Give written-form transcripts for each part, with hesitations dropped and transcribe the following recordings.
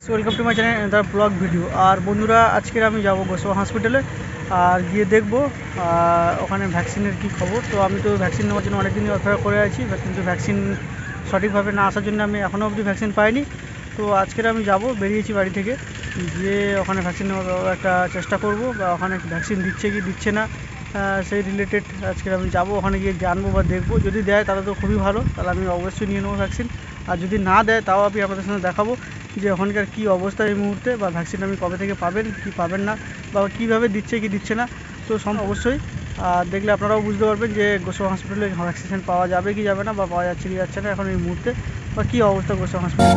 Welcome to my channel the blog video. আর বন্ধুরা, আজকের আমি যাব গোসবা হসপিটালে আর গিয়ে দেখব ওখানে ভ্যাকসিনের কি খবর। তো আমি তো ভ্যাকসিন নেওয়ার জন্য অনেকদিনই অপেক্ষা করে আছি, কিন্তু ভ্যাকসিন সঠিকভাবে না আসার জন্য আমি এখনও অবধি ভ্যাকসিন পাইনি। তো আজকের আমি যাব, বেরিয়েছি বাড়ি থেকে, গিয়ে ওখানে ভ্যাকসিন নেওয়ার একটা চেষ্টা করব, বা ওখানে ভ্যাকসিন দিচ্ছে কি দিচ্ছে না সেই রিলেটেড আজকে আমি যাব, ওখানে গিয়ে জানবো বা দেখবো। যদি দেয় তাহলে তো খুবই ভালো, তাহলে আমি অবশ্যই নিয়ে নেবো ভ্যাকসিন। আর যদি না দেয় তাও আমি আপনাদের সঙ্গে দেখাবো যে ওখানকার কী অবস্থা এই মুহূর্তে, বা ভ্যাকসিন আমি কবে থেকে পাবেন কি পাবেন না, বা কীভাবে দিচ্ছে কি দিচ্ছে না। তো অবশ্যই দেখলে আপনারাও বুঝতে পারবেন যে গোসবা হসপিটালে ভ্যাকসিনেশন পাওয়া যাবে কি যাবে না, বা পাওয়া যাচ্ছে কি যাচ্ছে না এখন এই মুহূর্তে, বা কী অবস্থা গোসবা হসপিটালে।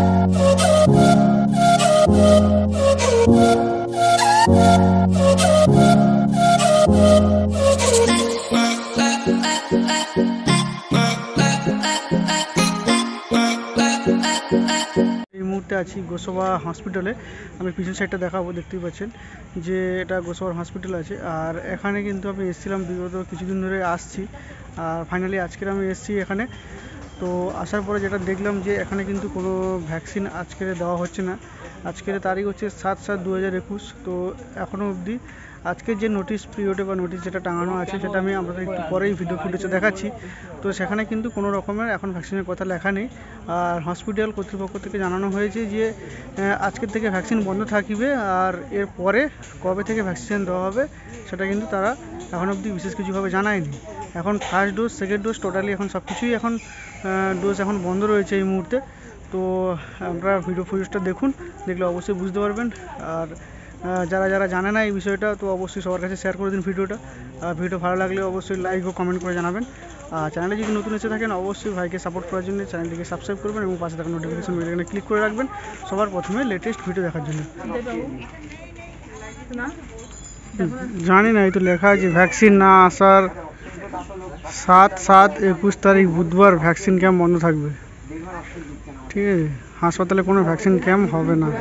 এই মুহূর্তে আছি গোসবা হসপিটালে। আমি পিছন সাইডটা দেখাবো, দেখতেই পাচ্ছেন যে এটা গোসবার হসপিটাল আছে। আর এখানে কিন্তু আমি এসেছিলাম বিগত কিছুদিন ধরে আসছি, আর ফাইনালি আজকের আমি এসেছি এখানে। তো আসার পরে যেটা দেখলাম যে এখানে কিন্তু কোনো ভ্যাকসিন আজকের দেওয়া হচ্ছে না। আজকের তারিখ হচ্ছে 7/7/2021। তো এখনও অবধি আজকের যে নোটিশ পিরিয়ডে বা নোটিশ যেটা টাঙানো আছে সেটা আমি আপনাদের একটু পরেই ভিডিও ফুটেজে দেখাচ্ছি। তো সেখানে কিন্তু কোনো রকমের এখন ভ্যাকসিনের কথা লেখা নেই। আর হসপিটাল কর্তৃপক্ষ থেকে জানানো হয়েছে যে আজকের থেকে ভ্যাকসিন বন্ধ থাকবে, আর এর পরে কবে থেকে ভ্যাকসিন দেওয়া হবে সেটা কিন্তু তারা এখন অবধি বিশেষ কিছুভাবে জানায়নি। এখন first dose, second dose, totally এখন সব কিছুই এখন ডোজ এখন বন্ধ রয়েছে এই মুহূর্তে। তো আপনারা ভিডিও ফুটেজটা দেখুন, দেখলে অবশ্যই বুঝতে পারবেন। আর যারা যারা জানে না এই বিষয়টা, তো অবশ্যই সবার কাছে শেয়ার করে দিন ভিডিওটা। আর ভিডিও ভালো লাগলে অবশ্যই লাইক ও কমেন্ট করে জানাবেন। আর চ্যানেলে যদি নতুন এসে থাকেন অবশ্যই ভাইকে সাপোর্ট করার জন্য চ্যানেলটিকে সাবস্ক্রাইব করবেন এবং পাশে থাকা নোটিফিকেশন বেলআইকনে ক্লিক করে রাখবেন সবার প্রথমে লেটেস্ট ভিডিও দেখার জন্য। জানি না, এই তো লেখা আছে ভ্যাকসিন না আসার 7/7/21 তারিখ বুধবার ভ্যাকসিন ক্যাম্প বন্ধ থাকবে। ঠিক আছে, হাসপাতালে কোনো ভ্যাকসিন ক্যাম্প হবে না।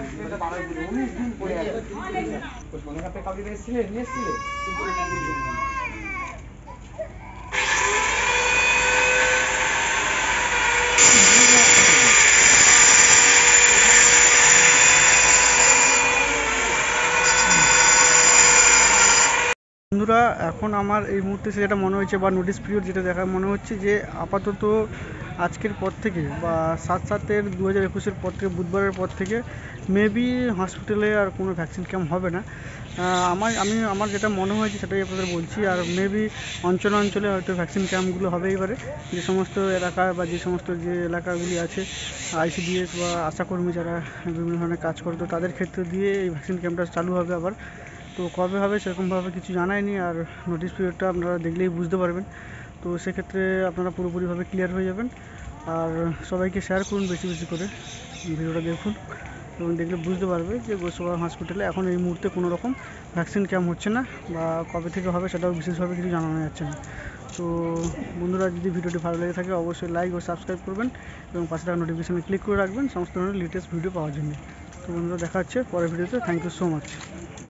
বন্ধুরা, এখন আমার এই মুহূর্তে যেটা মনে হচ্ছে, বা নোটিশ পিরিয়ড যেটা দেখা মনে হচ্ছে, যে আপাতত আজকের পর থেকে বা 7/7/2021 পর থেকে, বুধবারের পর থেকে মেবি হসপিটালে আর কোনো ভ্যাকসিন ক্যাম্প হবে না। আমার যেটা মনে হয়েছে সেটাই আপনাদের বলছি। আর মেবি অঞ্চলে অঞ্চলে হয়তো ভ্যাকসিন ক্যাম্পগুলো হবে এবারে, যে সমস্ত এলাকা বা যে সমস্ত যে এলাকাগুলি আছে ICDS বা আশাকর্মী যারা বিভিন্ন ধরনের কাজ করতো তাদের ক্ষেত্রে দিয়ে এই ভ্যাকসিন ক্যাম্পটা চালু হবে আবার। তো কবে হবে সেরকমভাবে কিছু জানায়নি, আর নোটিশ পিরিয়ডটা আপনারা দেখলেই বুঝতে পারবেন। তো সেক্ষেত্রে আপনারা পুরোপুরিভাবে ক্লিয়ার হয়ে যাবেন। আর সবাইকে শেয়ার করুন বেশি বেশি করে, ভিডিওটা দেখুন এবং দেখলে বুঝতে পারবে যে গোসবা হসপিটালে এখন এই মুহূর্তে কোনো রকম ভ্যাকসিন ক্যাম্প হচ্ছে না, বা কবে থেকে হবে সেটাও বিশেষভাবে কিছু জানানো যাচ্ছে না। তো বন্ধুরা, যদি ভিডিওটি ভালো লেগে থাকে অবশ্যই লাইক ও সাবস্ক্রাইব করবেন এবং পাশে থাকা নোটিফিকেশনে ক্লিক করে রাখবেন সমস্ত ধরনের লেটেস্ট ভিডিও পাওয়ার জন্য। তো বন্ধুরা, দেখা হচ্ছে পরের ভিডিওতে। Thank you so much.